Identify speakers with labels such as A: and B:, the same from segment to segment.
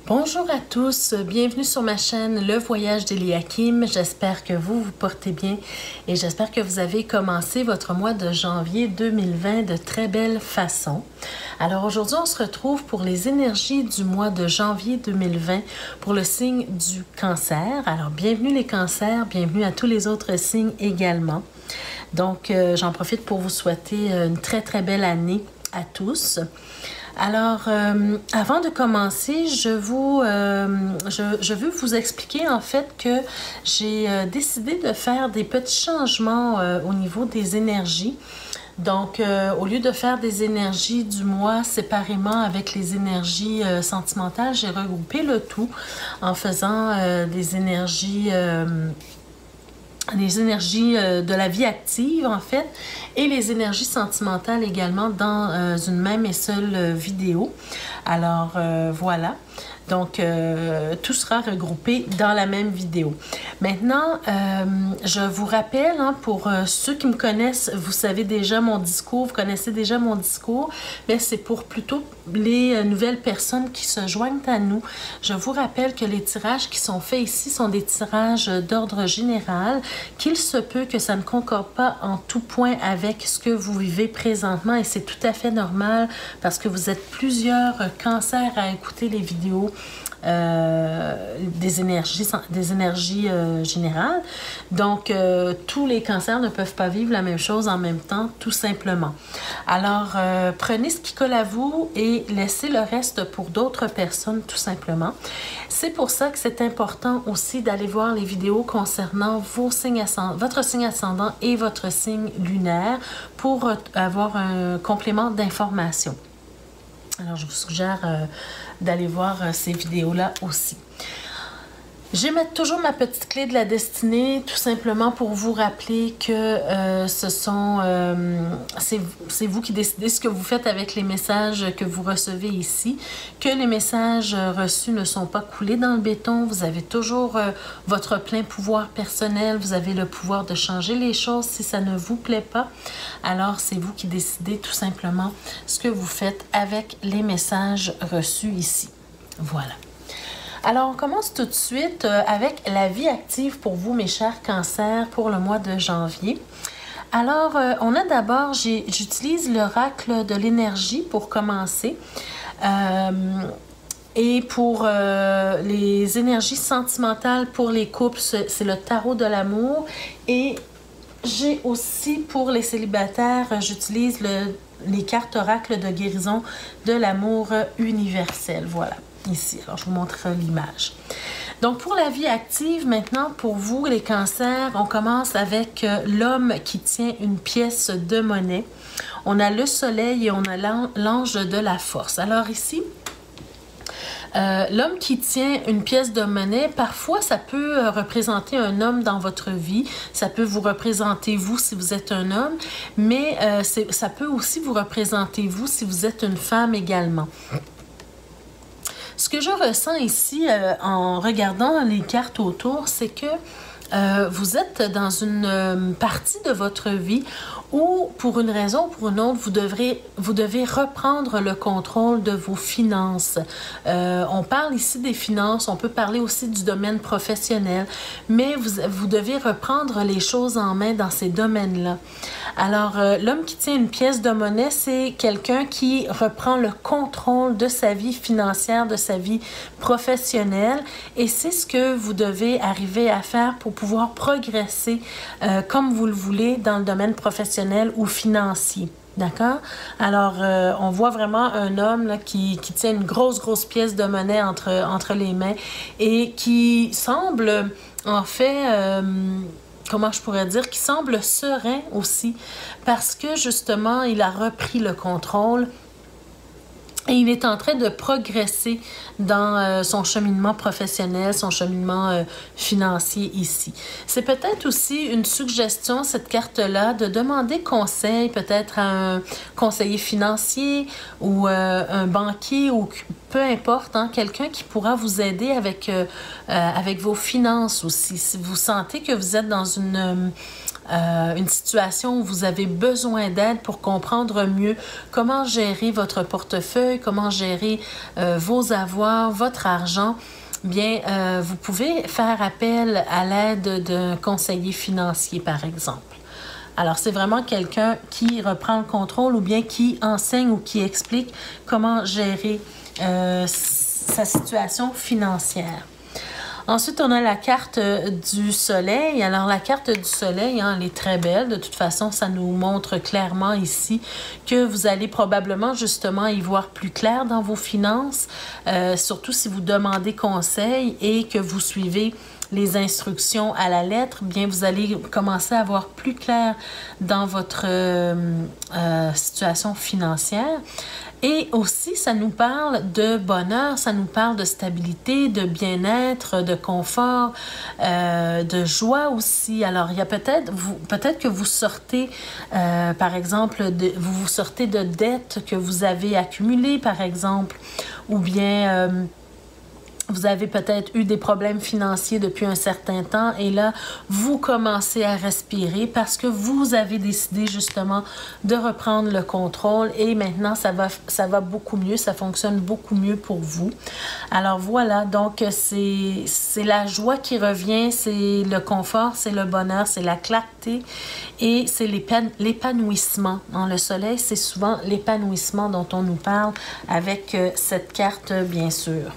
A: Bonjour à tous, bienvenue sur ma chaîne Le Voyage d'Eliakim. J'espère que vous vous portez bien et j'espère que vous avez commencé votre mois de janvier 2020 de très belle façon. Alors aujourd'hui, on se retrouve pour les énergies du mois de janvier 2020 pour le signe du Cancer. Alors bienvenue les cancers, bienvenue à tous les autres signes également. Donc j'en profite pour vous souhaiter une très belle année à tous. Alors, avant de commencer, je veux vous expliquer en fait que j'ai décidé de faire des petits changements au niveau des énergies. Donc, au lieu de faire des énergies du mois séparément avec les énergies sentimentales, j'ai regroupé le tout en faisant des énergies de la vie active, en fait, et les énergies sentimentales également dans une même et seule vidéo. Alors, voilà. Donc, tout sera regroupé dans la même vidéo. Maintenant, je vous rappelle, pour ceux qui me connaissent, vous savez déjà mon discours, vous connaissez déjà mon discours, mais c'est pour plutôt les nouvelles personnes qui se joignent à nous. Je vous rappelle que les tirages qui sont faits ici sont des tirages d'ordre général, qu'il se peut que ça ne concorde pas en tout point avec ce que vous vivez présentement et c'est tout à fait normal parce que vous êtes plusieurs cancers à écouter les vidéos des énergies générales. Donc, tous les cancers ne peuvent pas vivre la même chose en même temps, tout simplement. Alors, prenez ce qui colle à vous et laissez le reste pour d'autres personnes, tout simplement. C'est pour ça que c'est important aussi d'aller voir les vidéos concernant votre signe ascendant et votre signe lunaire pour avoir un complément d'information. Alors, je vous suggère d'aller voir ces vidéos-là aussi. Je vais mettre toujours ma petite clé de la destinée, tout simplement pour vous rappeler que c'est vous qui décidez ce que vous faites avec les messages que vous recevez ici, que les messages reçus ne sont pas coulés dans le béton, vous avez toujours votre plein pouvoir personnel, vous avez le pouvoir de changer les choses si ça ne vous plaît pas. Alors, c'est vous qui décidez tout simplement ce que vous faites avec les messages reçus ici. Voilà. Alors, on commence tout de suite avec la vie active pour vous, mes chers cancers, pour le mois de janvier. Alors, on a d'abord, j'utilise l'oracle de l'énergie pour commencer. Et pour les énergies sentimentales pour les couples, c'est le tarot de l'amour. Et j'ai aussi, pour les célibataires, j'utilise les cartes oracles de guérison de l'amour universel. Voilà. Ici, alors je vous montre l'image. Donc pour la vie active, maintenant pour vous les cancers, on commence avec l'homme qui tient une pièce de monnaie. On a le soleil et on a l'ange de la force. Alors ici, l'homme qui tient une pièce de monnaie, parfois ça peut représenter un homme dans votre vie, ça peut vous représenter vous si vous êtes un homme, mais ça peut aussi vous représenter vous si vous êtes une femme également. Ce que je ressens ici en regardant les cartes autour, c'est que vous êtes dans une partie de votre vie où, pour une raison ou pour une autre, vous devez reprendre le contrôle de vos finances. On parle ici des finances, on peut parler aussi du domaine professionnel, mais vous devez reprendre les choses en main dans ces domaines-là. Alors, l'homme qui tient une pièce de monnaie, c'est quelqu'un qui reprend le contrôle de sa vie financière, de sa vie professionnelle, et c'est ce que vous devez arriver à faire pour pouvoir progresser comme vous le voulez dans le domaine professionnel ou financier. D'accord? Alors, on voit vraiment un homme là, qui tient une grosse pièce de monnaie entre les mains et qui semble, en fait, comment je pourrais dire, qui semble serein aussi parce que, justement, il a repris le contrôle. Et il est en train de progresser dans son cheminement professionnel, son cheminement financier ici. C'est peut-être aussi une suggestion, cette carte-là, de demander conseil peut-être à un conseiller financier ou un banquier ou peu importe, quelqu'un qui pourra vous aider avec vos finances aussi. Si vous sentez que vous êtes dans une situation où vous avez besoin d'aide pour comprendre mieux comment gérer votre portefeuille, comment gérer vos avoirs, votre argent, bien, vous pouvez faire appel à l'aide d'un conseiller financier, par exemple. Alors, c'est vraiment quelqu'un qui reprend le contrôle ou bien qui enseigne ou qui explique comment gérer sa situation financière. Ensuite, on a la carte du soleil. Alors, la carte du soleil, hein, elle est très belle. De toute façon, ça nous montre clairement ici que vous allez probablement justement y voir plus clair dans vos finances, surtout si vous demandez conseil et que vous suivez les instructions à la lettre, bien, vous allez commencer à voir plus clair dans votre situation financière. Et aussi, ça nous parle de bonheur, ça nous parle de stabilité, de bien-être, de confort, de joie aussi. Alors, il y a peut-être que vous sortez, par exemple, vous sortez de dettes que vous avez accumulées, par exemple, ou bien vous avez peut-être eu des problèmes financiers depuis un certain temps et là, vous commencez à respirer parce que vous avez décidé justement de reprendre le contrôle et maintenant, ça va beaucoup mieux, ça fonctionne beaucoup mieux pour vous. Alors voilà, donc c'est la joie qui revient, c'est le confort, c'est le bonheur, c'est la clarté et c'est l'épanouissement. Le soleil, c'est souvent l'épanouissement dont on nous parle avec cette carte, bien sûr.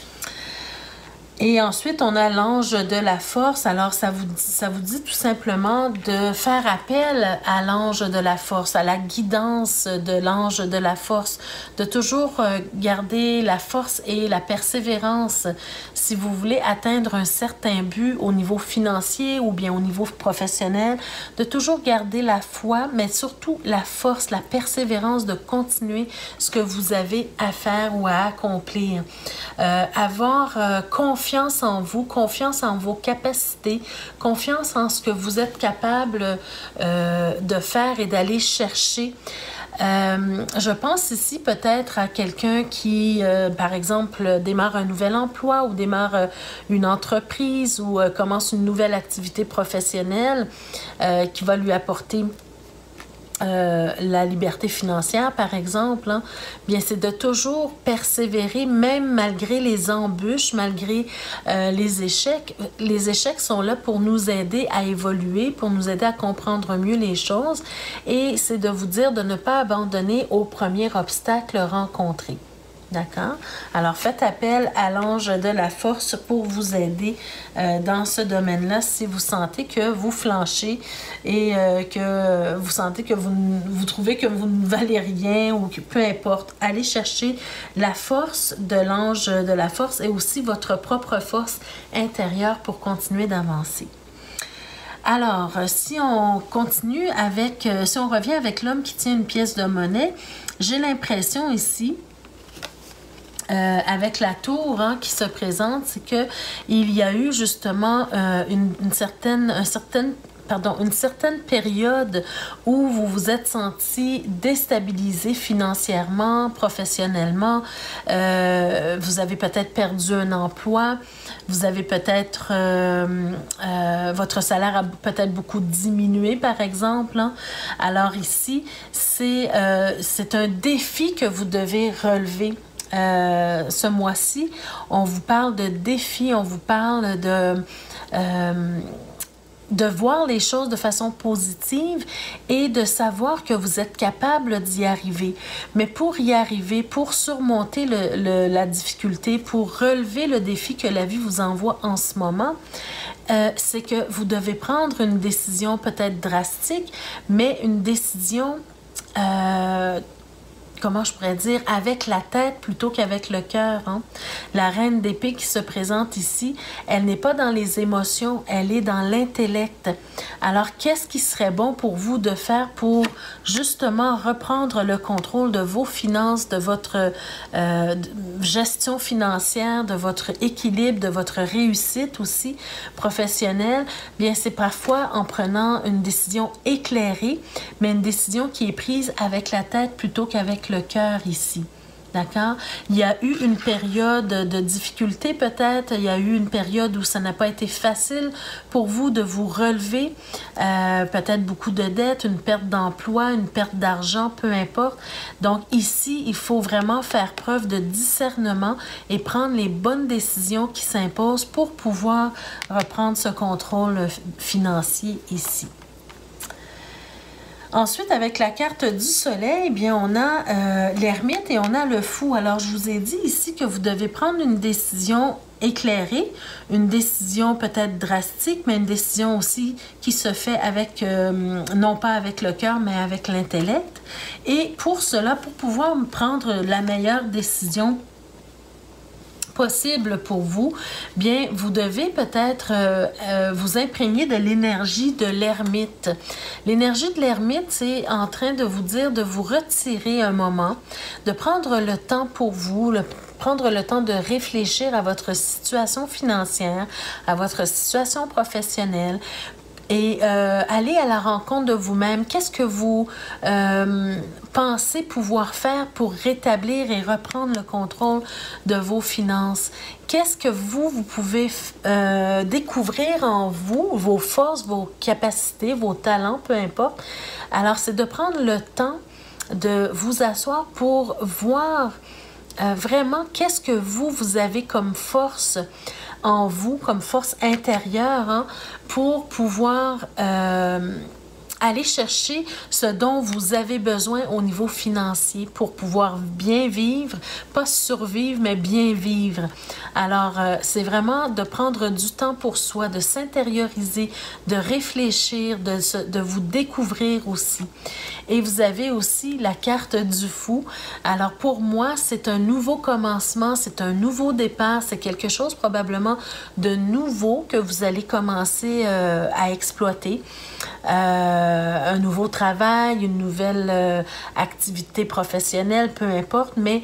A: Et ensuite, on a l'ange de la force. Alors, ça vous dit tout simplement de faire appel à l'ange de la force, à la guidance de l'ange de la force, de toujours garder la force et la persévérance si vous voulez atteindre un certain but au niveau financier ou bien au niveau professionnel, de toujours garder la foi, mais surtout la force, la persévérance de continuer ce que vous avez à faire ou à accomplir. Avoir confiance en vous, confiance en vos capacités, confiance en ce que vous êtes capable de faire et d'aller chercher. Je pense ici peut-être à quelqu'un qui, par exemple, démarre un nouvel emploi ou démarre une entreprise ou commence une nouvelle activité professionnelle qui va lui apporter la liberté financière, par exemple, hein, bien c'est de toujours persévérer, même malgré les embûches, malgré les échecs. Les échecs sont là pour nous aider à évoluer, pour nous aider à comprendre mieux les choses et c'est de vous dire de ne pas abandonner au premier obstacle rencontré. D'accord? Alors, faites appel à l'ange de la force pour vous aider dans ce domaine-là si vous sentez que vous flanchez et que vous sentez que vous trouvez que vous ne valez rien ou que peu importe. Allez chercher la force de l'ange de la force et aussi votre propre force intérieure pour continuer d'avancer. Alors, si on continue avec, si on revient avec l'homme qui tient une pièce de monnaie, j'ai l'impression ici avec la tour qui se présente, c'est que il y a eu justement une certaine période où vous vous êtes senti déstabilisé financièrement, professionnellement. Vous avez peut-être perdu un emploi. Vous avez peut-être... votre salaire a peut-être beaucoup diminué, par exemple. Hein. Alors ici, c'est un défi que vous devez relever. Ce mois-ci, on vous parle de défis, on vous parle de voir les choses de façon positive et de savoir que vous êtes capable d'y arriver. Mais pour y arriver, pour surmonter la difficulté, pour relever le défi que la vie vous envoie en ce moment, c'est que vous devez prendre une décision peut-être drastique, mais une décision comment je pourrais dire, avec la tête plutôt qu'avec le cœur. Hein? La reine d'épée qui se présente ici, elle n'est pas dans les émotions, elle est dans l'intellect. Alors, qu'est-ce qui serait bon pour vous de faire pour justement reprendre le contrôle de vos finances, de votre gestion financière, de votre équilibre, de votre réussite aussi professionnelle? Bien, c'est parfois en prenant une décision éclairée, mais une décision qui est prise avec la tête plutôt qu'avec le cœur ici. D'accord? Il y a eu une période de difficulté peut-être, il y a eu une période où ça n'a pas été facile pour vous de vous relever, peut-être beaucoup de dettes, une perte d'emploi, une perte d'argent, peu importe. Donc ici, il faut vraiment faire preuve de discernement et prendre les bonnes décisions qui s'imposent pour pouvoir reprendre ce contrôle financier ici. Ensuite, avec la carte du soleil, bien, on a l'ermite et on a le fou. Alors, je vous ai dit ici que vous devez prendre une décision éclairée, une décision peut-être drastique, mais une décision aussi qui se fait avec, non pas avec le cœur, mais avec l'intellect. Et pour cela, pour pouvoir prendre la meilleure décision possible pour vous, bien, vous devez peut-être vous imprégner de l'énergie de l'ermite. L'énergie de l'ermite, c'est en train de vous dire de vous retirer un moment, de prendre le temps pour vous, prendre le temps de réfléchir à votre situation financière, à votre situation professionnelle, et aller à la rencontre de vous-même. Qu'est-ce que vous pensez pouvoir faire pour rétablir et reprendre le contrôle de vos finances? Qu'est-ce que vous pouvez découvrir en vous, vos forces, vos capacités, vos talents, peu importe. Alors, c'est de prendre le temps de vous asseoir pour voir vraiment qu'est-ce que vous avez comme force en vous, comme force intérieure, hein, pour pouvoir aller chercher ce dont vous avez besoin au niveau financier pour pouvoir bien vivre, pas survivre, mais bien vivre. Alors, c'est vraiment de prendre du temps pour soi, de s'intérioriser, de réfléchir, de vous découvrir aussi. Et vous avez aussi la carte du fou. Alors, pour moi, c'est un nouveau commencement, c'est un nouveau départ, c'est quelque chose probablement de nouveau que vous allez commencer à exploiter. Un nouveau travail, une nouvelle activité professionnelle, peu importe, mais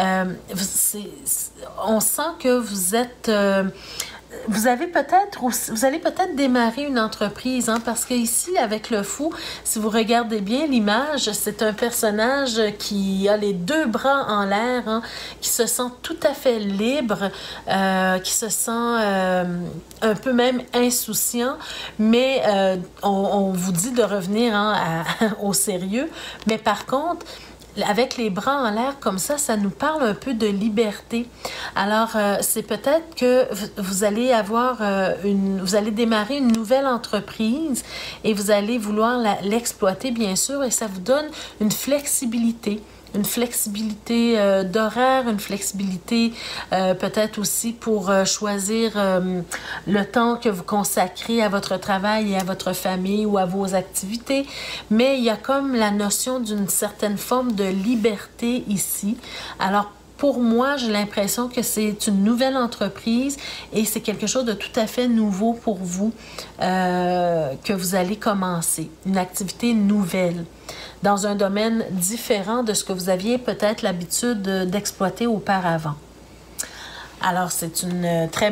A: on sent que vous êtes... vous allez peut-être démarrer une entreprise, hein, parce que ici, avec le fou, si vous regardez bien l'image, c'est un personnage qui a les deux bras en l'air, hein, qui se sent tout à fait libre, qui se sent un peu même insouciant, mais on vous dit de revenir, hein, au sérieux. Mais par contre, avec les bras en l'air comme ça nous parle un peu de liberté. Alors, c'est peut-être que vous allez avoir vous allez démarrer une nouvelle entreprise et vous allez vouloir l'exploiter, bien sûr, et ça vous donne une flexibilité. Une flexibilité d'horaire, une flexibilité peut-être aussi pour choisir le temps que vous consacrez à votre travail et à votre famille ou à vos activités. Mais il y a comme la notion d'une certaine forme de liberté ici. Alors, pour moi, j'ai l'impression que c'est une nouvelle entreprise et c'est quelque chose de tout à fait nouveau pour vous que vous allez commencer. Une activité nouvelle dans un domaine différent de ce que vous aviez peut-être l'habitude d'exploiter auparavant. Alors, c'est un très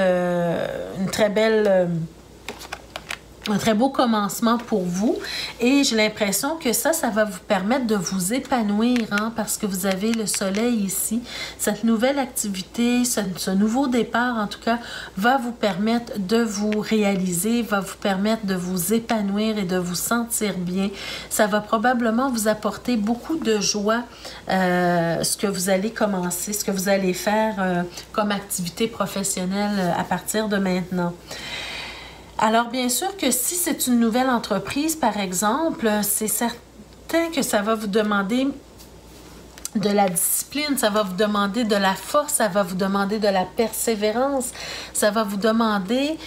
A: beau commencement pour vous et j'ai l'impression que ça va vous permettre de vous épanouir, hein, parce que vous avez le soleil ici. Cette nouvelle activité, ce nouveau départ en tout cas, va vous permettre de vous réaliser, va vous permettre de vous épanouir et de vous sentir bien. Ça va probablement vous apporter beaucoup de joie, ce que vous allez commencer, ce que vous allez faire comme activité professionnelle à partir de maintenant. Alors, bien sûr que si c'est une nouvelle entreprise, par exemple, c'est certain que ça va vous demander de la discipline, ça va vous demander de la force, ça va vous demander de la persévérance, ça va vous demander...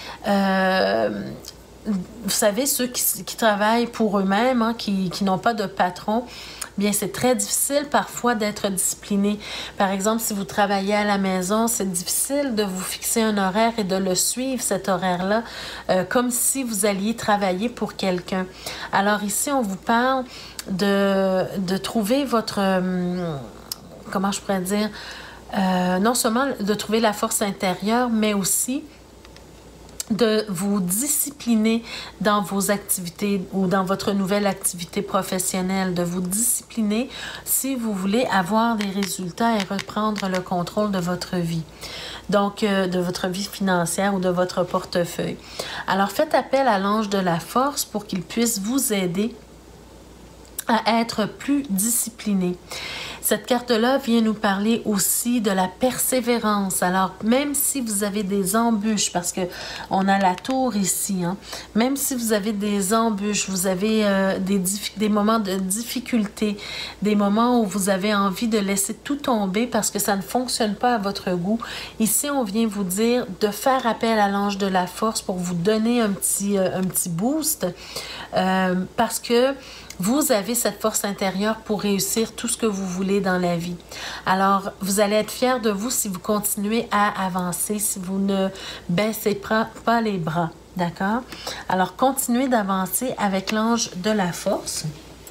A: vous savez, ceux qui travaillent pour eux-mêmes, hein, qui n'ont pas de patron, bien, c'est très difficile parfois d'être discipliné. Par exemple, si vous travaillez à la maison, c'est difficile de vous fixer un horaire et de le suivre, cet horaire-là, comme si vous alliez travailler pour quelqu'un. Alors ici, on vous parle de trouver votre... comment je pourrais dire? Non seulement de trouver la force intérieure, mais aussi de vous discipliner dans vos activités ou dans votre nouvelle activité professionnelle, de vous discipliner si vous voulez avoir des résultats et reprendre le contrôle de votre vie. Donc, de votre vie financière ou de votre portefeuille. Alors, faites appel à l'ange de la force pour qu'il puisse vous aider à être plus discipliné. Cette carte-là vient nous parler aussi de la persévérance. Alors, même si vous avez des embûches, parce que on a la tour ici, hein, même si vous avez des embûches, vous avez des moments de difficulté, des moments où vous avez envie de laisser tout tomber parce que ça ne fonctionne pas à votre goût, ici, on vient vous dire de faire appel à l'ange de la force pour vous donner un petit boost parce que vous avez cette force intérieure pour réussir tout ce que vous voulez dans la vie. Alors, vous allez être fiers de vous si vous continuez à avancer, si vous ne baissez pas les bras, d'accord? Alors, continuez d'avancer avec l'ange de la force.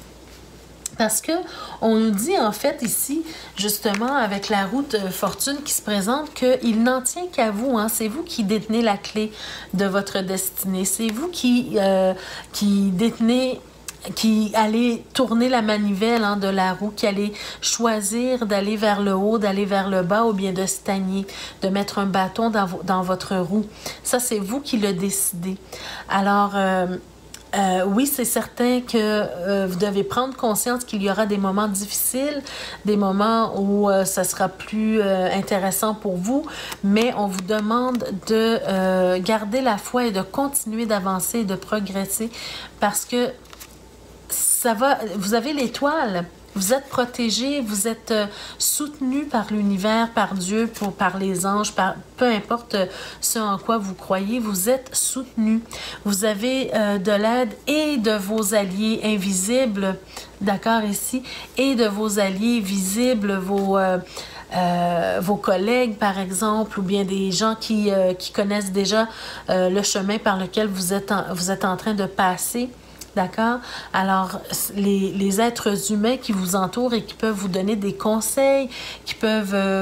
A: Parce que on nous dit en fait ici, justement, avec la roue de fortune qui se présente, qu'il n'en tient qu'à vous. Hein? C'est vous qui détenez la clé de votre destinée. C'est vous qui détenez... qui allez tourner la manivelle de la roue, qui allez choisir d'aller vers le haut, d'aller vers le bas ou bien de stagner, de mettre un bâton dans votre roue. Ça, c'est vous qui le décidez. Alors, oui, c'est certain que vous devez prendre conscience qu'il y aura des moments difficiles, des moments où ça sera plus intéressant pour vous, mais on vous demande de garder la foi et de continuer d'avancer et de progresser parce que ça va, vous avez l'étoile, vous êtes protégé, vous êtes soutenu par l'univers, par Dieu, par les anges, peu importe ce en quoi vous croyez, vous êtes soutenu. Vous avez de l'aide et de vos alliés invisibles, d'accord ici, et de vos alliés visibles, vos collègues, par exemple, ou bien des gens qui connaissent déjà le chemin par lequel vous êtes en train de passer. D'accord? Alors, les êtres humains qui vous entourent et qui peuvent vous donner des conseils, qui peuvent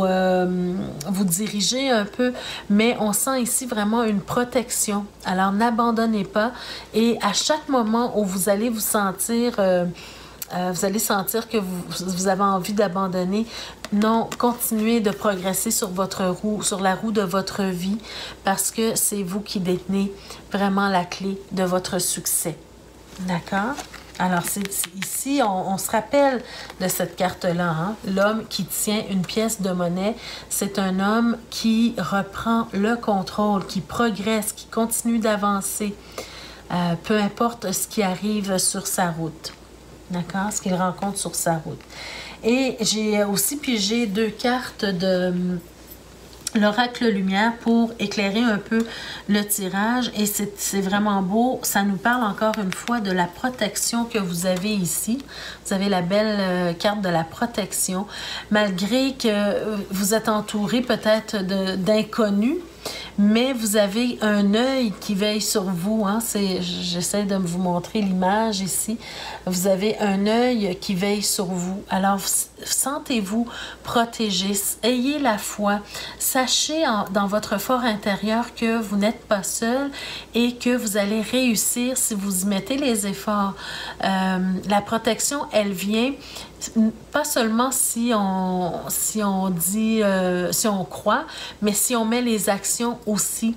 A: vous diriger un peu, mais on sent ici vraiment une protection. Alors, n'abandonnez pas et à chaque moment où vous allez vous sentir... vous allez sentir que vous avez envie d'abandonner. Non, continuez de progresser sur votre roue, sur la roue de votre vie, parce que c'est vous qui détenez vraiment la clé de votre succès. D'accord? Alors, ici, on se rappelle de cette carte-là. Hein? L'homme qui tient une pièce de monnaie, c'est un homme qui reprend le contrôle, qui progresse, qui continue d'avancer, peu importe ce qui arrive sur sa route. D'accord? Ce qu'il rencontre sur sa route. Et j'ai aussi pigé 2 cartes de l'oracle lumière pour éclairer un peu le tirage. Et c'est vraiment beau. Ça nous parle encore une fois de la protection que vous avez ici. Vous avez la belle carte de la protection. Malgré que vous êtes entouré peut-être d'inconnus, mais vous avez un œil qui veille sur vous. Hein? J'essaie de vous montrer l'image ici. Vous avez un œil qui veille sur vous. Alors, sentez-vous protégé. Ayez la foi. Sachez dans votre fort intérieur que vous n'êtes pas seul et que vous allez réussir si vous y mettez les efforts. La protection, elle vient pas seulement si on dit, si on croit, mais si on met les actions aussi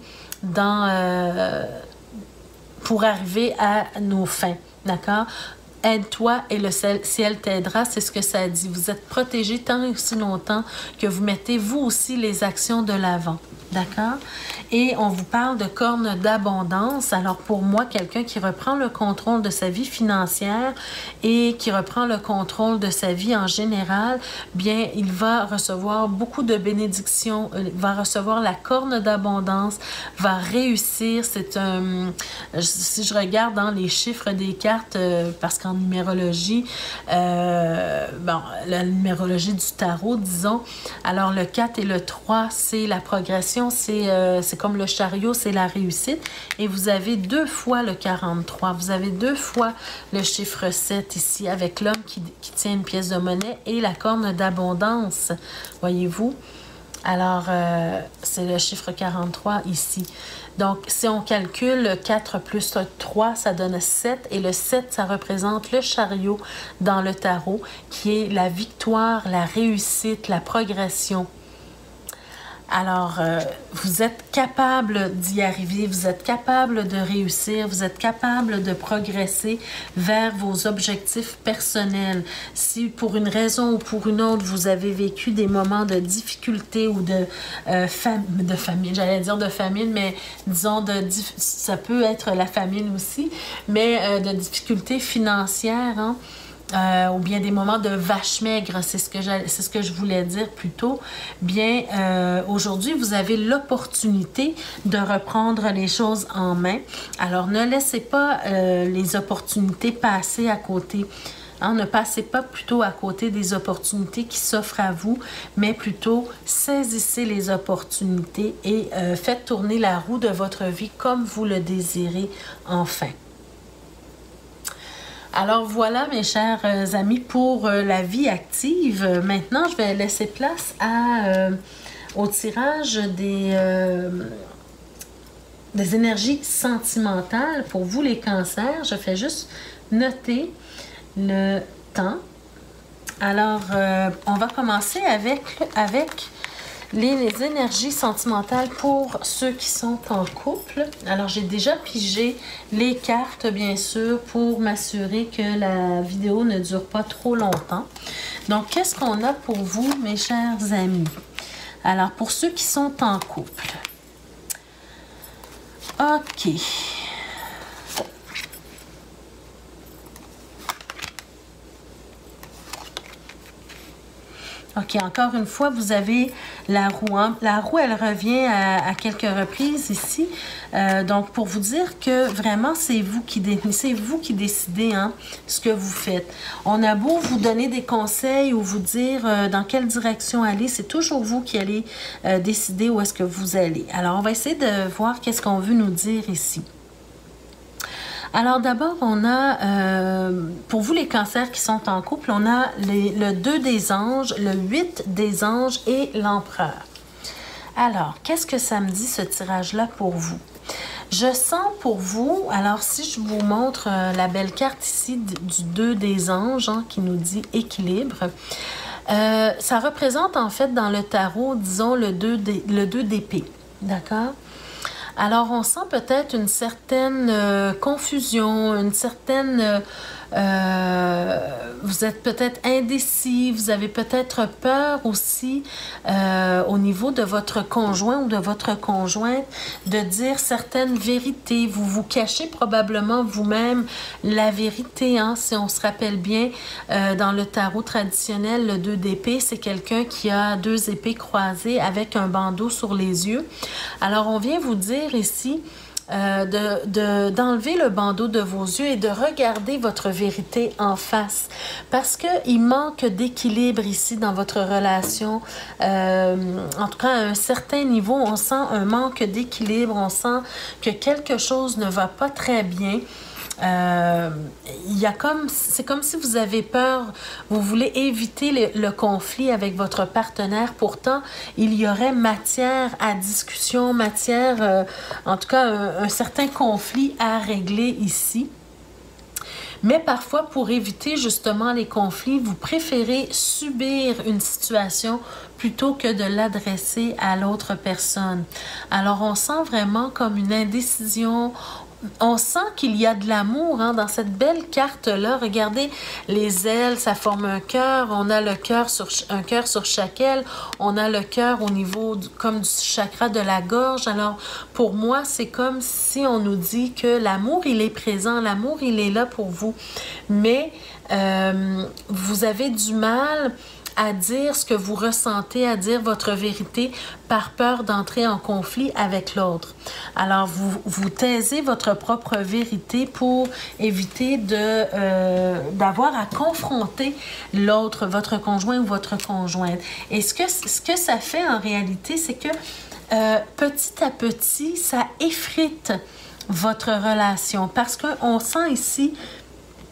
A: pour arriver à nos fins, d'accord? Aide-toi et le ciel t'aidera, c'est ce que ça dit. Vous êtes protégé tant et aussi longtemps que vous mettez vous aussi les actions de l'avant. D'accord? Et on vous parle de cornes d'abondance. Alors pour moi, quelqu'un qui reprend le contrôle de sa vie financière et qui reprend le contrôle de sa vie en général, bien, il va recevoir beaucoup de bénédictions, il va recevoir la corne d'abondance, va réussir. Si je regarde dans les chiffres des cartes, parce qu'en numérologie, la numérologie du tarot, disons, alors le 4 et le 3, c'est la progression. C'est comme le chariot, c'est la réussite. Et vous avez 2 fois le 43. Vous avez 2 fois le chiffre 7 ici avec l'homme qui tient une pièce de monnaie et la corne d'abondance. Voyez-vous? Alors, c'est le chiffre 43 ici. Donc, si on calcule 4 plus 3, ça donne 7. Et le 7, ça représente le chariot dans le tarot, qui est la victoire, la réussite, la progression. Alors, vous êtes capable d'y arriver, vous êtes capable de réussir, vous êtes capable de progresser vers vos objectifs personnels. Si pour une raison ou pour une autre, vous avez vécu des moments de difficulté ou de famine, j'allais dire de famine, mais disons, ça peut être la famine aussi, mais de difficultés financières, hein? Ou bien des moments de vache maigre, c'est ce que je voulais dire plus tôt. Bien, aujourd'hui, vous avez l'opportunité de reprendre les choses en main. Alors, ne laissez pas les opportunités passer à côté. Hein, ne passez pas plutôt à côté des opportunités qui s'offrent à vous, mais plutôt saisissez les opportunités et faites tourner la roue de votre vie comme vous le désirez enfin. Alors voilà, mes chers amis, pour la vie active. Maintenant, je vais laisser place au tirage des énergies sentimentales pour vous, les cancers. Je fais juste noter le temps. Alors, on va commencer avec les énergies sentimentales pour ceux qui sont en couple. Alors, j'ai déjà pigé les cartes, bien sûr, pour m'assurer que la vidéo ne dure pas trop longtemps. Donc, qu'est-ce qu'on a pour vous, mes chers amis? Alors, pour ceux qui sont en couple. OK. OK, encore une fois, vous avez la roue. Hein? La roue, elle revient à quelques reprises ici. Donc, pour vous dire que vraiment, c'est vous qui décidez hein, ce que vous faites. On a beau vous donner des conseils ou vous dire dans quelle direction aller, c'est toujours vous qui allez décider où est-ce que vous allez. Alors, on va essayer de voir qu'est-ce qu'on veut nous dire ici. Alors d'abord, on a, pour vous les cancers qui sont en couple, on a le 2 des anges, le 8 des anges et l'empereur. Alors, qu'est-ce que ça me dit ce tirage-là pour vous? Je sens pour vous, alors si je vous montre la belle carte ici du 2 des anges hein, qui nous dit équilibre, ça représente en fait dans le tarot, disons, le 2 d'épée, d'accord? Alors, on sent peut-être une certaine confusion, une certaine... vous êtes peut-être indécis, vous avez peut-être peur aussi au niveau de votre conjoint ou de votre conjointe de dire certaines vérités. Vous vous cachez probablement vous-même la vérité. Hein? Si on se rappelle bien, dans le tarot traditionnel, le 2 d'épée, c'est quelqu'un qui a 2 épées croisées avec un bandeau sur les yeux. Alors, on vient vous dire ici... d'enlever le bandeau de vos yeux et de regarder votre vérité en face. Parce qu'il manque d'équilibre ici dans votre relation. En tout cas, à un certain niveau, on sent un manque d'équilibre. On sent que quelque chose ne va pas très bien. C'est comme si vous avez peur, vous voulez éviter le conflit avec votre partenaire. Pourtant, il y aurait matière à discussion, en tout cas, un certain conflit à régler ici. Mais parfois, pour éviter justement les conflits, vous préférez subir une situation plutôt que de l'adresser à l'autre personne. Alors, on sent vraiment comme une indécision. On sent qu'il y a de l'amour hein, dans cette belle carte-là. Regardez les ailes, ça forme un cœur. On a un cœur sur chaque aile. On a le cœur au niveau comme du chakra de la gorge. Alors, pour moi, c'est comme si on nous dit que l'amour, il est présent. L'amour, il est là pour vous. Mais vous avez du mal à dire ce que vous ressentez, à dire votre vérité par peur d'entrer en conflit avec l'autre. Alors, vous taisez votre propre vérité pour éviter d'avoir à confronter l'autre, votre conjoint ou votre conjointe. Et ce que ça fait en réalité, c'est que petit à petit, ça effrite votre relation parce qu'on sent ici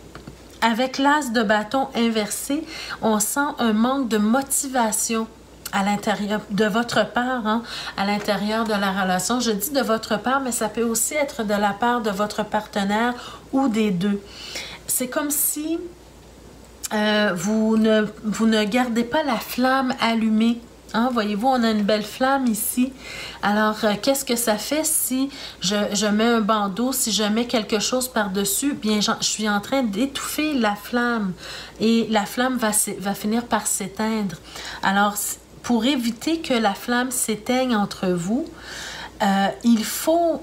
A: avec l'as de bâton inversé, on sent un manque de motivation à l'intérieur, de votre part, hein, à l'intérieur de la relation. Je dis de votre part, mais ça peut aussi être de la part de votre partenaire ou des deux. C'est comme si vous ne gardez pas la flamme allumée. Hein, voyez-vous, on a une belle flamme ici. Alors, qu'est-ce que ça fait si je mets un bandeau, si je mets quelque chose par-dessus? Bien, je suis en train d'étouffer la flamme et la flamme va finir par s'éteindre. Alors, pour éviter que la flamme s'éteigne entre vous, il faut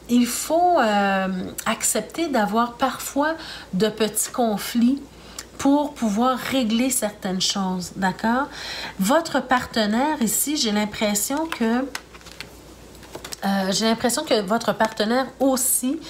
A: accepter d'avoir parfois de petits conflits pour pouvoir régler certaines choses, d'accord? Votre partenaire ici, j'ai l'impression que votre partenaire aussi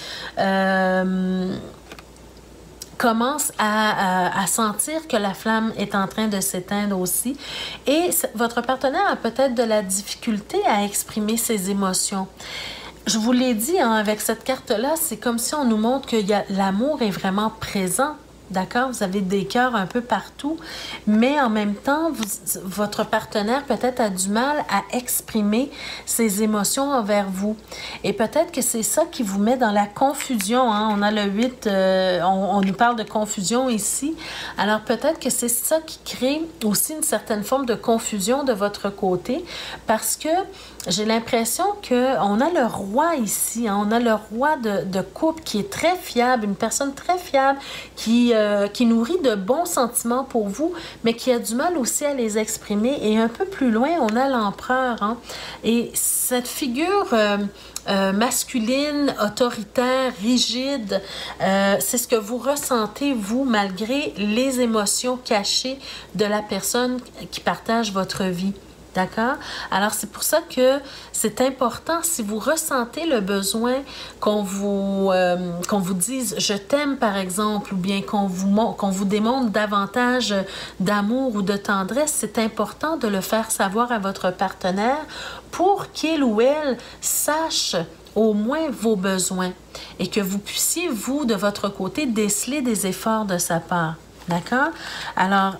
A: commence à sentir que la flamme est en train de s'éteindre aussi. Et votre partenaire a peut-être de la difficulté à exprimer ses émotions. Je vous l'ai dit, hein, avec cette carte-là, c'est comme si on nous montre que l'amour est vraiment présent. D'accord? Vous avez des cœurs un peu partout, mais en même temps, votre partenaire peut-être a du mal à exprimer ses émotions envers vous. Et peut-être que c'est ça qui vous met dans la confusion. Hein? On a le 8, on nous parle de confusion ici. Alors peut-être que c'est ça qui crée aussi une certaine forme de confusion de votre côté, parce que j'ai l'impression qu'on a le roi ici, hein? On a le roi de couple qui est très fiable, une personne très fiable, qui nourrit de bons sentiments pour vous, mais qui a du mal aussi à les exprimer. Et un peu plus loin, on a l'empereur. Hein? Et cette figure masculine, autoritaire, rigide, c'est ce que vous ressentez, vous, malgré les émotions cachées de la personne qui partage votre vie. D'accord? Alors, c'est pour ça que c'est important, si vous ressentez le besoin qu'on vous dise « je t'aime » par exemple, ou bien qu'on vous démontre davantage d'amour ou de tendresse, c'est important de le faire savoir à votre partenaire pour qu'il ou elle sache au moins vos besoins et que vous puissiez, vous, de votre côté, déceler des efforts de sa part. D'accord? Alors,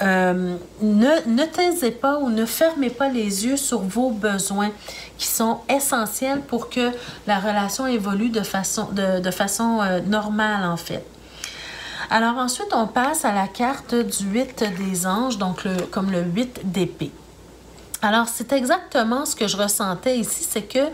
A: ne taisez pas ou ne fermez pas les yeux sur vos besoins qui sont essentiels pour que la relation évolue de façon normale, en fait. Alors ensuite, on passe à la carte du 8 des anges, donc comme le 8 d'épée. Alors, c'est exactement ce que je ressentais ici, c'est que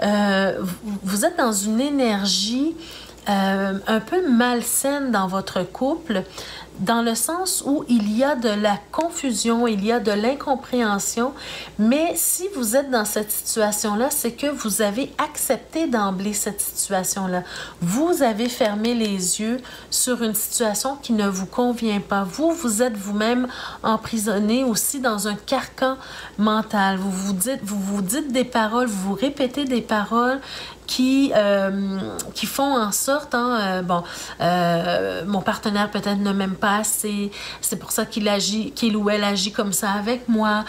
A: vous êtes dans une énergie un peu malsaine dans votre couple, dans le sens où il y a de la confusion, il y a de l'incompréhension, mais si vous êtes dans cette situation-là, c'est que vous avez accepté d'emblée cette situation-là. Vous avez fermé les yeux sur une situation qui ne vous convient pas. Vous êtes vous-même emprisonné aussi dans un carcan mental. Vous vous dites des paroles, vous vous répétez des paroles qui font en sorte, hein, mon partenaire peut-être ne m'aime pas assez, c'est pour ça qu'il ou elle agit comme ça avec moi,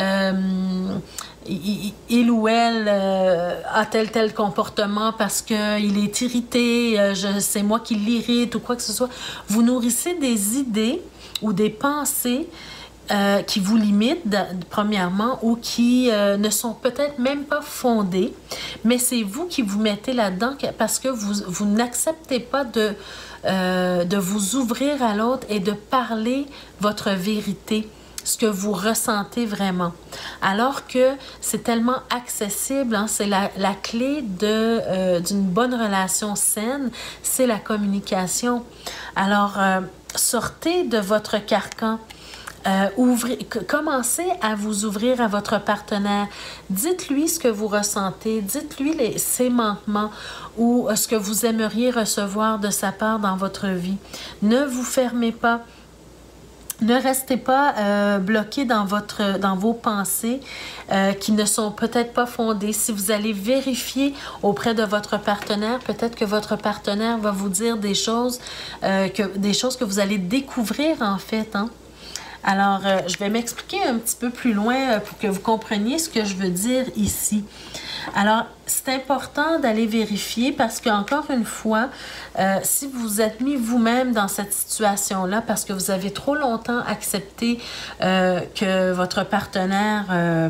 A: il ou elle a tel comportement parce qu'il est irrité, c'est moi qui l'irrite ou quoi que ce soit. Vous nourrissez des idées ou des pensées qui vous limitent, premièrement, ou qui ne sont peut-être même pas fondées, mais c'est vous qui vous mettez là-dedans parce que vous n'acceptez pas de vous ouvrir à l'autre et de parler votre vérité, ce que vous ressentez vraiment. Alors que c'est tellement accessible, hein, c'est la clé d'une bonne relation saine, c'est la communication. Alors, sortez de votre carcan. Commencez à vous ouvrir à votre partenaire. Dites-lui ce que vous ressentez, dites-lui ses manquements ou ce que vous aimeriez recevoir de sa part dans votre vie. Ne vous fermez pas. Ne restez pas bloqué dans vos pensées qui ne sont peut-être pas fondées. Si vous allez vérifier auprès de votre partenaire, peut-être que votre partenaire va vous dire des choses que vous allez découvrir en fait, hein. Alors, je vais m'expliquer un petit peu plus loin pour que vous compreniez ce que je veux dire ici. Alors, c'est important d'aller vérifier parce qu'encore une fois, si vous vous êtes mis vous-même dans cette situation-là parce que vous avez trop longtemps accepté que votre partenaire,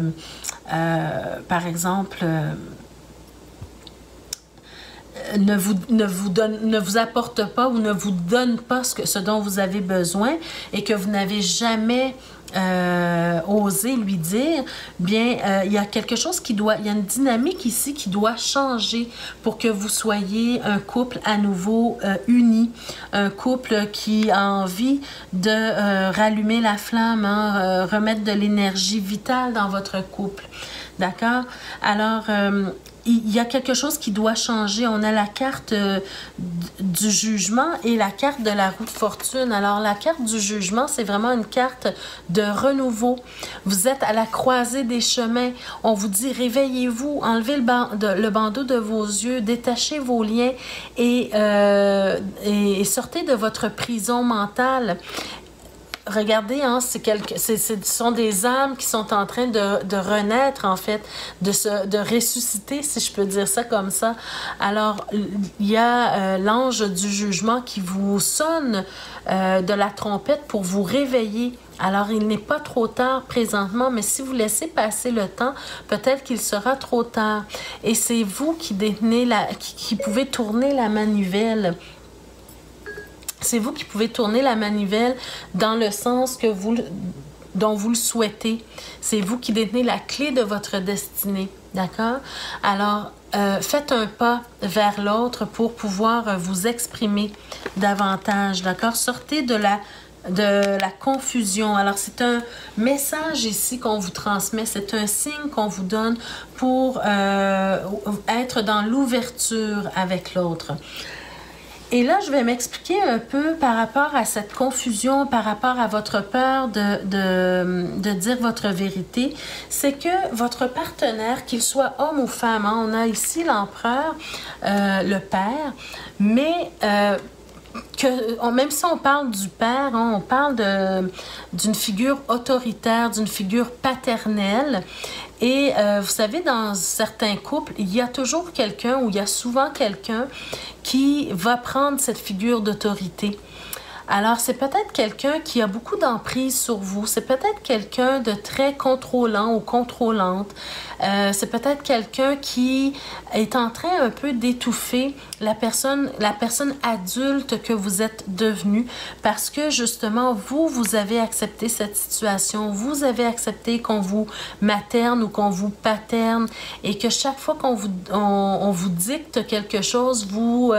A: par exemple, ne vous apporte pas ou ne vous donne pas ce dont vous avez besoin et que vous n'avez jamais osé lui dire, bien, il y a quelque chose il y a une dynamique ici qui doit changer pour que vous soyez un couple à nouveau uni, un couple qui a envie de rallumer la flamme, hein, remettre de l'énergie vitale dans votre couple. D'accord? Alors, il y a quelque chose qui doit changer. On a la carte du jugement et la carte de la roue de fortune. Alors, la carte du jugement, c'est vraiment une carte de renouveau. Vous êtes à la croisée des chemins. On vous dit, réveillez-vous, enlevez le bandeau de vos yeux, détachez vos liens et sortez de votre prison mentale. Regardez, hein, ce sont des âmes qui sont en train de renaître, en fait, de ressusciter, si je peux dire ça comme ça. Alors, il y a l'ange du jugement qui vous sonne de la trompette pour vous réveiller. Alors, il n'est pas trop tard présentement, mais si vous laissez passer le temps, peut-être qu'il sera trop tard. Et c'est vous qui détenez qui pouvez tourner la manivelle. C'est vous qui pouvez tourner la manivelle dans le sens dont vous le souhaitez. C'est vous qui détenez la clé de votre destinée. D'accord? Alors, faites un pas vers l'autre pour pouvoir vous exprimer davantage. D'accord? Sortez de la confusion. Alors, c'est un message ici qu'on vous transmet. C'est un signe qu'on vous donne pour être dans l'ouverture avec l'autre. Et là, je vais m'expliquer un peu par rapport à cette confusion, par rapport à votre peur de dire votre vérité. C'est que votre partenaire, qu'il soit homme ou femme, hein, on a ici l'empereur, le père, mais même si on parle du père, hein, on parle d'une figure autoritaire, d'une figure paternelle. Et vous savez, dans certains couples, il y a toujours quelqu'un ou il y a souvent quelqu'un qui va prendre cette figure d'autorité. Alors, c'est peut-être quelqu'un qui a beaucoup d'emprise sur vous. C'est peut-être quelqu'un de très contrôlant ou contrôlante. C'est peut-être quelqu'un qui est en train un peu d'étouffer la personne adulte que vous êtes devenu parce que, justement, vous avez accepté cette situation. Vous avez accepté qu'on vous materne ou qu'on vous paterne et que chaque fois qu'on on vous dicte quelque chose, vous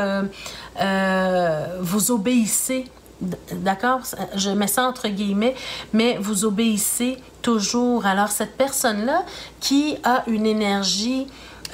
A: obéissez. D'accord? Je mets ça entre guillemets, mais vous obéissez toujours. Alors, cette personne-là qui a une énergie,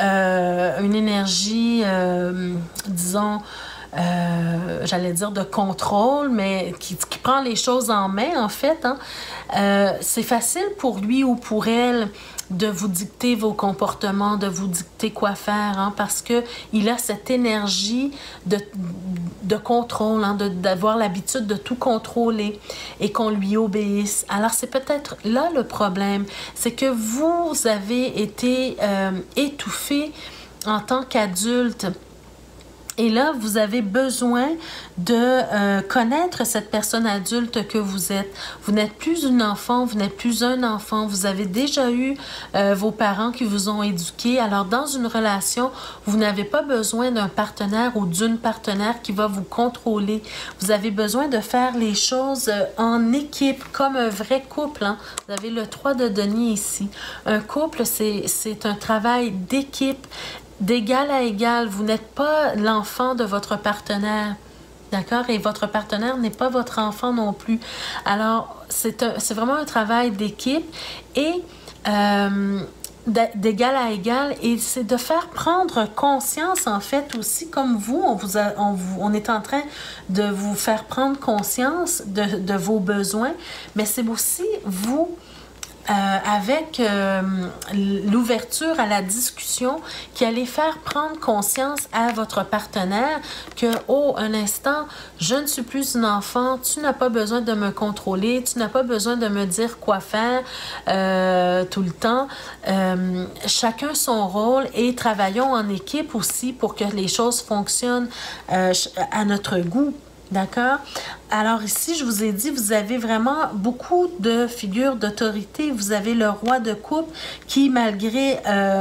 A: disons, j'allais dire de contrôle, mais qui prend les choses en main, en fait, hein, c'est facile pour lui ou pour elle de vous dicter vos comportements, de vous dicter quoi faire, hein, parce qu'il a cette énergie de contrôle, hein, d'avoir l'habitude de tout contrôler et qu'on lui obéisse. Alors, c'est peut-être là le problème, c'est que vous avez été étouffé en tant qu'adulte. Et là, vous avez besoin de connaître cette personne adulte que vous êtes. Vous n'êtes plus une enfant, vous n'êtes plus un enfant. Vous avez déjà eu vos parents qui vous ont éduqué. Alors, dans une relation, vous n'avez pas besoin d'un partenaire ou d'une partenaire qui va vous contrôler. Vous avez besoin de faire les choses en équipe, comme un vrai couple, hein. Vous avez le 3 de denier ici. Un couple, c'est un travail d'équipe. D'égal à égal, vous n'êtes pas l'enfant de votre partenaire, d'accord? Et votre partenaire n'est pas votre enfant non plus. Alors, c'est vraiment un travail d'équipe et d'égal à égal. Et c'est de faire prendre conscience, en fait, aussi, comme vous, on est en train de vous faire prendre conscience de vos besoins, mais c'est aussi vous avec l'ouverture à la discussion qui allait faire prendre conscience à votre partenaire que, oh, un instant, je ne suis plus une enfant, tu n'as pas besoin de me contrôler, tu n'as pas besoin de me dire quoi faire tout le temps. Chacun son rôle et travaillons en équipe aussi pour que les choses fonctionnent à notre goût. D'accord? Alors ici, je vous ai dit, vous avez vraiment beaucoup de figures d'autorité. Vous avez le roi de coupe qui, malgré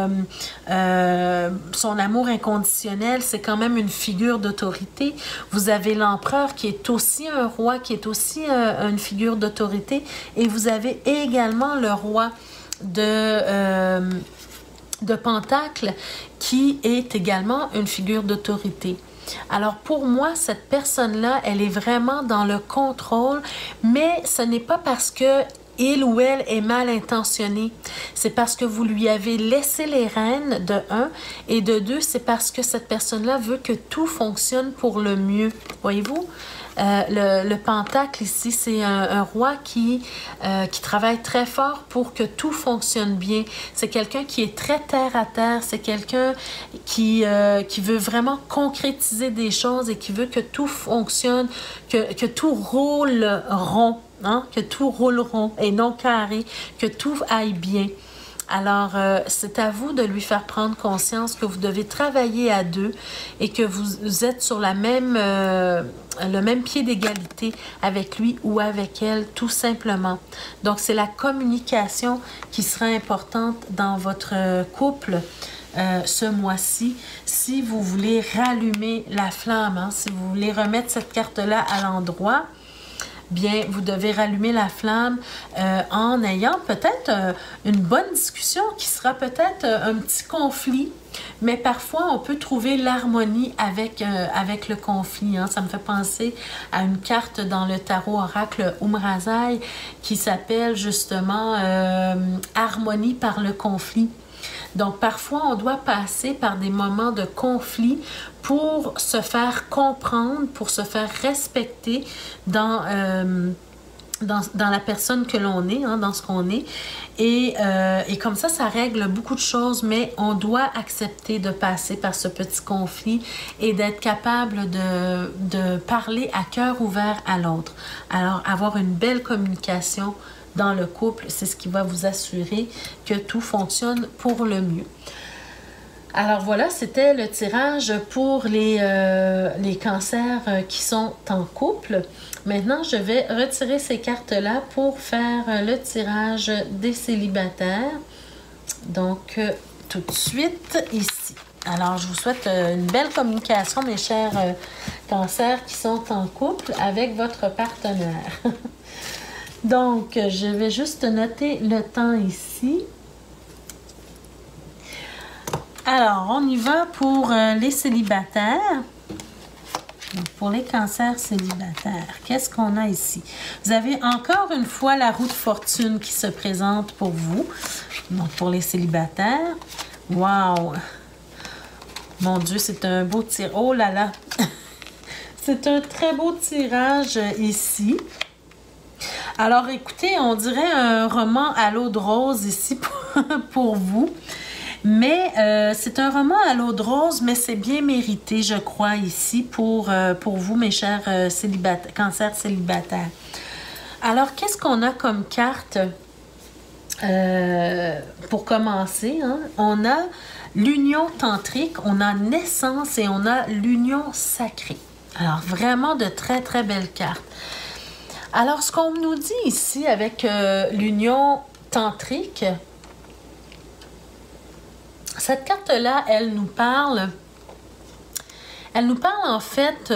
A: son amour inconditionnel, c'est quand même une figure d'autorité. Vous avez l'empereur qui est aussi un roi, qui est aussi une figure d'autorité. Et vous avez également le roi de Pentacle qui est également une figure d'autorité. Alors pour moi, cette personne-là, elle est vraiment dans le contrôle, mais ce n'est pas parce que il ou elle est mal intentionné. C'est parce que vous lui avez laissé les rênes, de un, et de deux, c'est parce que cette personne-là veut que tout fonctionne pour le mieux. Voyez-vous? Le pentacle ici, c'est un roi qui travaille très fort pour que tout fonctionne bien. C'est quelqu'un qui est très terre à terre. C'est quelqu'un qui veut vraiment concrétiser des choses et qui veut que tout fonctionne, que tout roule rond. Hein? Que tout roule rond et non carré, que tout aille bien. Alors, c'est à vous de lui faire prendre conscience que vous devez travailler à deux et que vous êtes sur le même pied d'égalité avec lui ou avec elle, tout simplement. Donc, c'est la communication qui sera importante dans votre couple ce mois-ci. Si vous voulez rallumer la flamme, hein, si vous voulez remettre cette carte-là à l'endroit, bien, vous devez rallumer la flamme en ayant peut-être une bonne discussion qui sera peut-être un petit conflit, mais parfois on peut trouver l'harmonie avec le conflit. Hein. Ça me fait penser à une carte dans le tarot oracle Umrazai qui s'appelle justement Harmonie par le conflit. Donc, parfois, on doit passer par des moments de conflit pour se faire comprendre, pour se faire respecter dans la personne que l'on est, hein, dans ce qu'on est. Et comme ça règle beaucoup de choses, mais on doit accepter de passer par ce petit conflit et d'être capable de parler à cœur ouvert à l'autre. Alors, avoir une belle communication dans le couple, c'est ce qui va vous assurer que tout fonctionne pour le mieux. Alors voilà, c'était le tirage pour les cancers qui sont en couple. Maintenant, je vais retirer ces cartes-là pour faire le tirage des célibataires. Donc, tout de suite ici. Alors, je vous souhaite une belle communication, mes chers cancers qui sont en couple avec votre partenaire. Donc, je vais juste noter le temps ici. Alors, on y va pour les célibataires. Pour les cancers célibataires, qu'est-ce qu'on a ici? Vous avez encore une fois la roue de fortune qui se présente pour vous. Donc, pour les célibataires. Wow! Mon Dieu, c'est un beau tirage. Oh là là! C'est un très beau tirage ici. Alors, écoutez, on dirait un roman à l'eau de rose ici pour vous. Mais c'est un roman à l'eau de rose, mais c'est bien mérité, je crois, ici pour vous, mes chers cancers célibataires. Alors, qu'est-ce qu'on a comme carte pour commencer? Hein? On a l'union tantrique, on a naissance et on a l'union sacrée. Alors, vraiment de très, très belles cartes. Alors, ce qu'on nous dit ici avec l'union tantrique, cette carte-là, elle nous parle en fait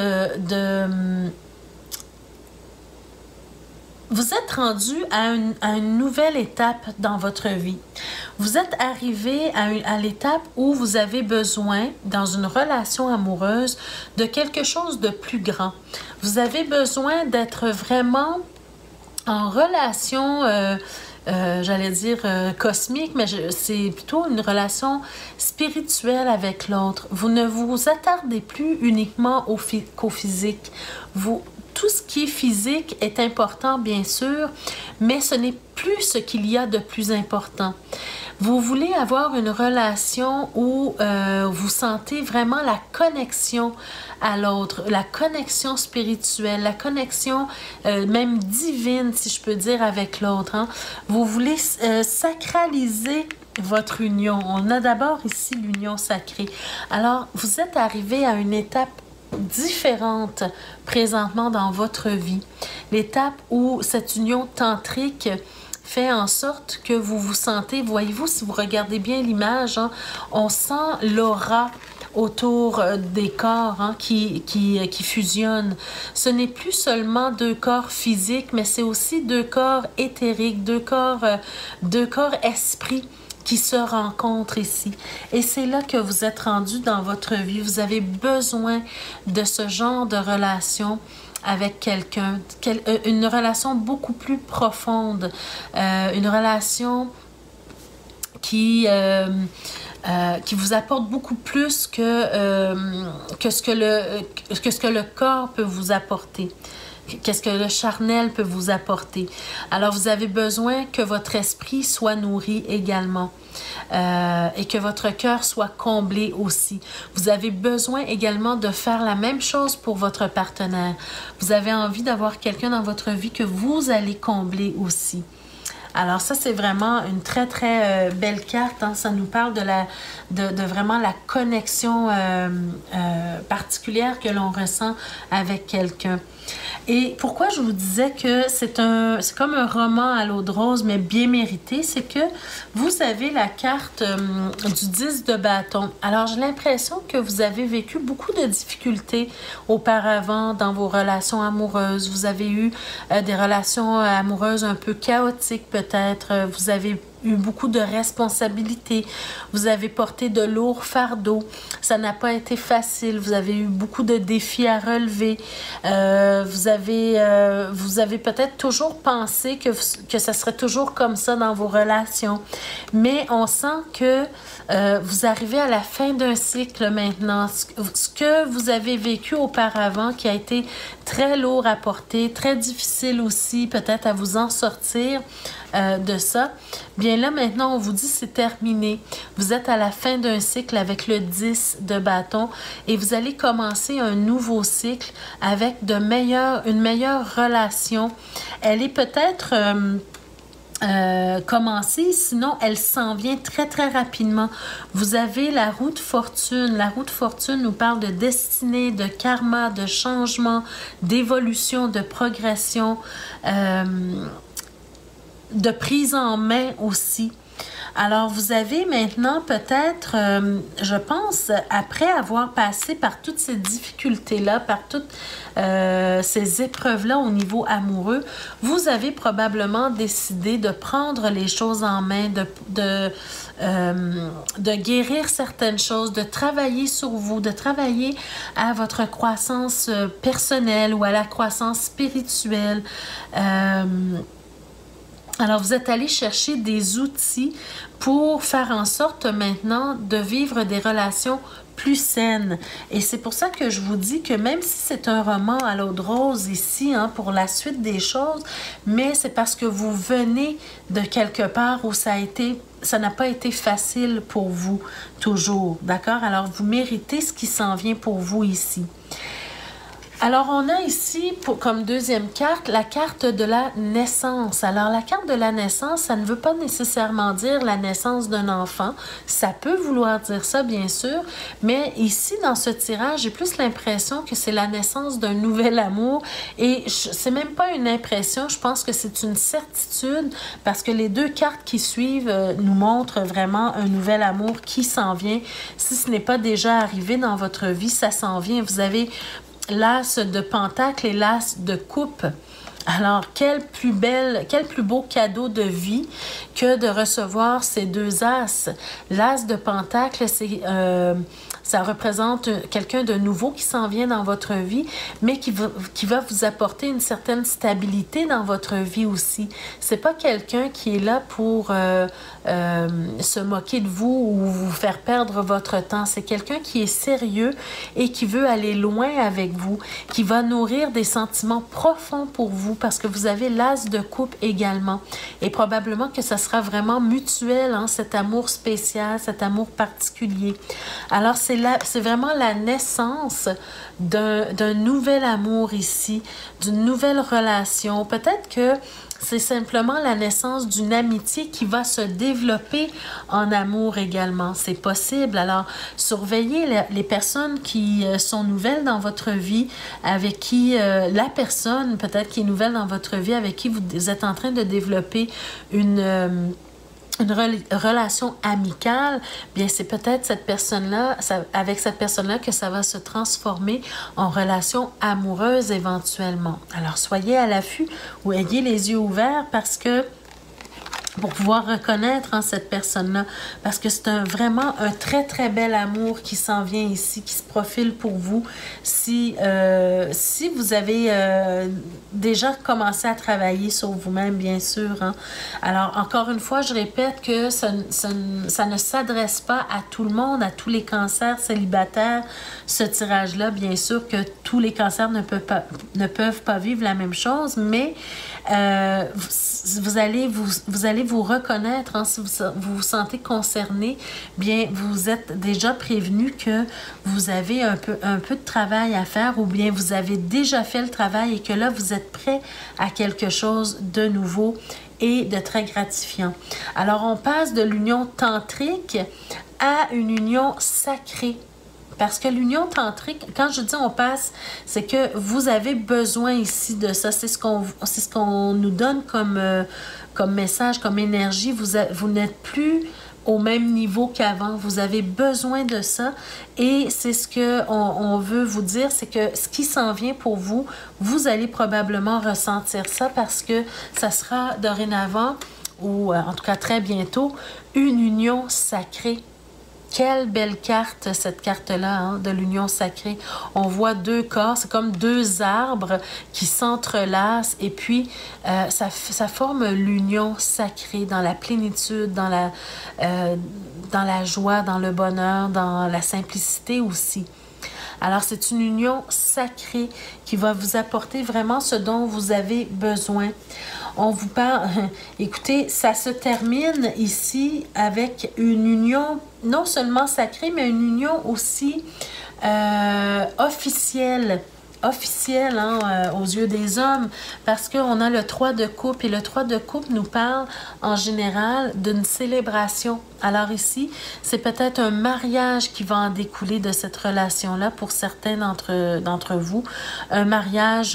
A: vous êtes rendu à une nouvelle étape dans votre vie. Vous êtes arrivé à l'étape où vous avez besoin, dans une relation amoureuse, de quelque chose de plus grand. Vous avez besoin d'être vraiment en relation, j'allais dire cosmique, mais c'est plutôt une relation spirituelle avec l'autre. Vous ne vous attardez plus uniquement qu'au physique. tout ce qui est physique est important, bien sûr, mais ce n'est plus ce qu'il y a de plus important. Vous voulez avoir une relation où vous sentez vraiment la connexion à l'autre, la connexion spirituelle, la connexion même divine, si je peux dire, avec l'autre. Hein. Vous voulez sacraliser votre union. On a d'abord ici l'union sacrée. Alors, vous êtes arrivé à une étape différente présentement dans votre vie. L'étape où cette union tantrique fait en sorte que vous vous sentez, voyez-vous, si vous regardez bien l'image, hein, on sent l'aura autour des corps hein, qui fusionnent. Ce n'est plus seulement deux corps physiques, mais c'est aussi deux corps éthériques, deux corps esprits qui se rencontrent ici. Et c'est là que vous êtes rendu dans votre vie. Vous avez besoin de ce genre de relation avec quelqu'un, une relation beaucoup plus profonde, une relation qui vous apporte beaucoup plus que ce que le corps peut vous apporter. Qu'est-ce que le charnel peut vous apporter? Alors, vous avez besoin que votre esprit soit nourri également et que votre cœur soit comblé aussi. Vous avez besoin également de faire la même chose pour votre partenaire. Vous avez envie d'avoir quelqu'un dans votre vie que vous allez combler aussi. Alors ça, c'est vraiment une très, très belle carte. Hein. Ça nous parle de vraiment la connexion particulière que l'on ressent avec quelqu'un. Et pourquoi je vous disais que c'est comme un roman à l'eau de rose, mais bien mérité, c'est que vous avez la carte du 10 de bâton. Alors, j'ai l'impression que vous avez vécu beaucoup de difficultés auparavant dans vos relations amoureuses. Vous avez eu des relations amoureuses un peu chaotiques peut-être. Vous avez eu beaucoup de responsabilités. Vous avez porté de lourds fardeaux. Ça n'a pas été facile. Vous avez eu beaucoup de défis à relever. Vous avez peut-être toujours pensé que ça serait toujours comme ça dans vos relations. Mais on sent que vous arrivez à la fin d'un cycle maintenant. Ce que vous avez vécu auparavant, qui a été très lourd à porter, très difficile aussi peut-être à vous en sortir de ça, bien là maintenant on vous dit c'est terminé. Vous êtes à la fin d'un cycle avec le 10 de bâton et vous allez commencer un nouveau cycle avec une meilleure relation. Elle est peut-être commencer, sinon elle s'en vient très très rapidement. Vous avez la roue de fortune. La roue de fortune nous parle de destinée, de karma, de changement, d'évolution, de progression, de prise en main aussi. Alors, vous avez maintenant peut-être, je pense, après avoir passé par toutes ces difficultés-là, par toutes ces épreuves-là au niveau amoureux, vous avez probablement décidé de prendre les choses en main, de guérir certaines choses, de travailler sur vous, de travailler à votre croissance personnelle ou à la croissance spirituelle. Alors, vous êtes allé chercher des outils pour faire en sorte maintenant de vivre des relations plus saines. Et c'est pour ça que je vous dis que même si c'est un roman à l'eau de rose ici, hein, pour la suite des choses, mais c'est parce que vous venez de quelque part où ça n'a pas été facile pour vous toujours, d'accord? Alors, vous méritez ce qui s'en vient pour vous ici. Alors, on a ici, comme deuxième carte, la carte de la naissance. Alors, la carte de la naissance, ça ne veut pas nécessairement dire la naissance d'un enfant. Ça peut vouloir dire ça, bien sûr, mais ici, dans ce tirage, j'ai plus l'impression que c'est la naissance d'un nouvel amour. Et c'est même pas une impression, je pense que c'est une certitude, parce que les deux cartes qui suivent nous montrent vraiment un nouvel amour qui s'en vient. Si ce n'est pas déjà arrivé dans votre vie, ça s'en vient. Vous avez l'as de pentacle et l'as de coupe. Alors, quel plus beau cadeau de vie que de recevoir ces deux as. L'as de pentacle, Ça représente quelqu'un de nouveau qui s'en vient dans votre vie, mais qui va vous apporter une certaine stabilité dans votre vie aussi. C'est pas quelqu'un qui est là pour se moquer de vous ou vous faire perdre votre temps. C'est quelqu'un qui est sérieux et qui veut aller loin avec vous, qui va nourrir des sentiments profonds pour vous parce que vous avez l'as de coupe également. Et probablement que ça sera vraiment mutuel, hein, cet amour spécial, cet amour particulier. Alors, c'est vraiment la naissance d'un nouvel amour ici, d'une nouvelle relation. Peut-être que c'est simplement la naissance d'une amitié qui va se développer en amour également. C'est possible. Alors, surveillez les personnes qui sont nouvelles dans votre vie, avec qui la personne peut-être qui est nouvelle dans votre vie, avec qui vous êtes en train de développer une relation amicale, bien c'est peut-être cette personne-là, avec cette personne-là que ça va se transformer en relation amoureuse éventuellement. Alors soyez à l'affût ou ayez les yeux ouverts parce que pour pouvoir reconnaître cette personne-là, parce que c'est vraiment un très, très bel amour qui s'en vient ici, qui se profile pour vous. Si vous avez déjà commencé à travailler sur vous-même, bien sûr. Hein. Alors, encore une fois, je répète que ça ne s'adresse pas à tout le monde, à tous les cancers célibataires, ce tirage-là. Bien sûr que tous les cancers ne peuvent pas vivre la même chose, mais vous allez vous reconnaître, hein, si vous vous sentez concerné, bien vous êtes déjà prévenu que vous avez un peu de travail à faire ou bien vous avez déjà fait le travail et que là vous êtes prêt à quelque chose de nouveau et de très gratifiant. Alors on passe de l'union tantrique à une union sacrée. Parce que l'union tantrique, quand je dis on passe, c'est que vous avez besoin ici de ça. C'est ce qu'on nous donne comme message, comme énergie. Vous n'êtes plus au même niveau qu'avant. Vous avez besoin de ça. Et c'est ce qu'on veut vous dire, c'est que ce qui s'en vient pour vous, vous allez probablement ressentir ça parce que ça sera dorénavant, ou en tout cas très bientôt, une union sacrée. Quelle belle carte, cette carte-là, hein, de l'union sacrée. On voit deux corps, c'est comme deux arbres qui s'entrelacent et puis ça forme l'union sacrée dans la plénitude, dans la joie, dans le bonheur, dans la simplicité aussi. Alors, c'est une union sacrée qui va vous apporter vraiment ce dont vous avez besoin. On vous parle, écoutez, ça se termine ici avec une union non seulement sacrée, mais une union aussi officielle. Hein, aux yeux des hommes, parce qu'on a le 3 de coupe, et le 3 de coupe nous parle en général d'une célébration. Alors ici, c'est peut-être un mariage qui va en découler de cette relation-là pour certains d'entre vous. Un mariage...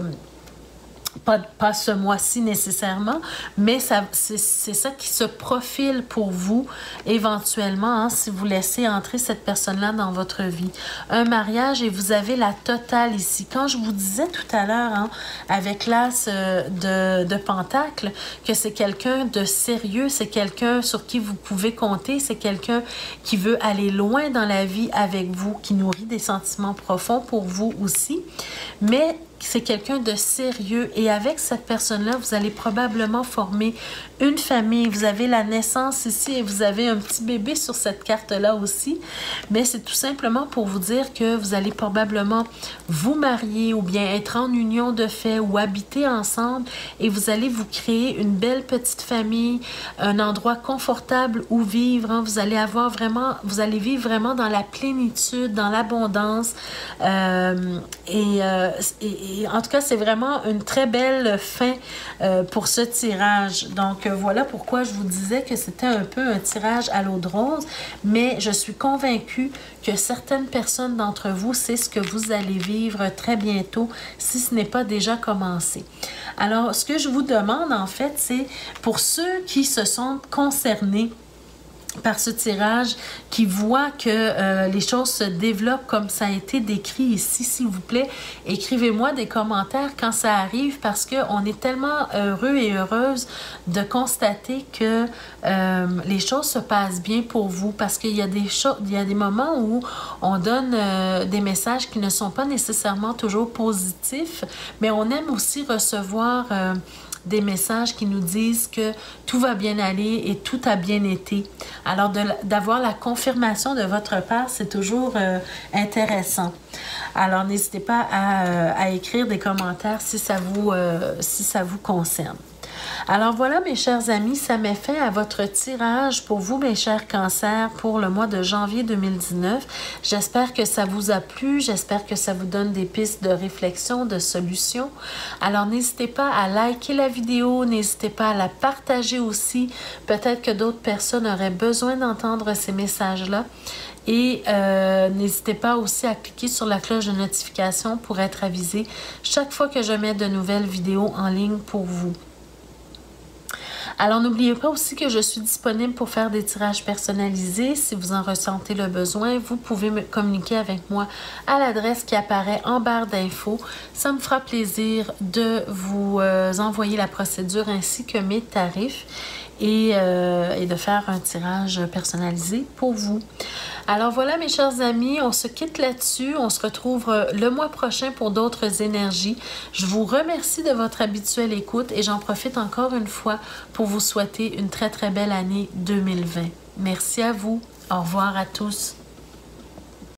A: Pas ce mois-ci nécessairement, mais c'est ça qui se profile pour vous éventuellement, hein, si vous laissez entrer cette personne-là dans votre vie. Un mariage et vous avez la totale ici. Quand je vous disais tout à l'heure, hein, avec l'as de Pentacle, que c'est quelqu'un de sérieux, c'est quelqu'un sur qui vous pouvez compter, c'est quelqu'un qui veut aller loin dans la vie avec vous, qui nourrit des sentiments profonds pour vous aussi, mais c'est quelqu'un de sérieux et avec cette personne-là, vous allez probablement former une famille. Vous avez la naissance ici et vous avez un petit bébé sur cette carte-là aussi. Mais c'est tout simplement pour vous dire que vous allez probablement vous marier ou bien être en union de fait ou habiter ensemble et vous allez vous créer une belle petite famille, un endroit confortable où vivre. Hein. Vous allez vivre vraiment dans la plénitude, dans l'abondance et en tout cas, c'est vraiment une très belle fin pour ce tirage. Donc, voilà pourquoi je vous disais que c'était un peu un tirage à l'eau de rose, mais je suis convaincue que certaines personnes d'entre vous, c'est ce que vous allez vivre très bientôt, si ce n'est pas déjà commencé. Alors, ce que je vous demande, en fait, c'est pour ceux qui se sont concernés par ce tirage qui voit que les choses se développent comme ça a été décrit ici, s'il vous plaît, écrivez-moi des commentaires quand ça arrive parce qu'on est tellement heureux et heureuse de constater que les choses se passent bien pour vous parce qu'il y a des moments où on donne des messages qui ne sont pas nécessairement toujours positifs, mais on aime aussi recevoir des messages qui nous disent que tout va bien aller et tout a bien été. Alors, d'avoir la confirmation de votre part, c'est toujours intéressant. Alors, n'hésitez pas à écrire des commentaires si ça vous concerne. Alors voilà mes chers amis, ça met fin à votre tirage pour vous mes chers cancers pour le mois de janvier 2019. J'espère que ça vous a plu, j'espère que ça vous donne des pistes de réflexion, de solutions. Alors n'hésitez pas à liker la vidéo, n'hésitez pas à la partager aussi. Peut-être que d'autres personnes auraient besoin d'entendre ces messages-là. Et n'hésitez pas aussi à cliquer sur la cloche de notification pour être avisé chaque fois que je mets de nouvelles vidéos en ligne pour vous. Alors, n'oubliez pas aussi que je suis disponible pour faire des tirages personnalisés. Si vous en ressentez le besoin, vous pouvez me communiquer avec moi à l'adresse qui apparaît en barre d'infos. Ça me fera plaisir de vous envoyer la procédure ainsi que mes tarifs et de faire un tirage personnalisé pour vous. Alors voilà mes chers amis, on se quitte là-dessus. On se retrouve le mois prochain pour d'autres énergies. Je vous remercie de votre habituelle écoute et j'en profite encore une fois pour vous souhaiter une très très belle année 2020. Merci à vous. Au revoir à tous.